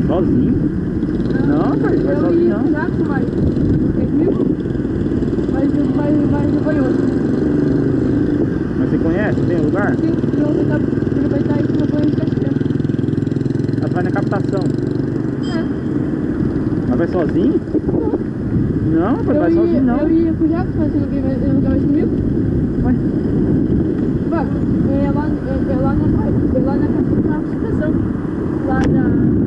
Sozinho? Não, pai, vai sozinho não. Eu ia com mais. Mas eu vou em outro. Mas você conhece bem o lugar? Sim, ele vai estar aí com o banho de cachoeira. Ela vai na captação. É. Mas vai sozinho? Não, pai, vai sozinho não. Eu ia com o Jacques, mas ele não quer mais comigo. Ué? Mano, é lá na captação. Lá da...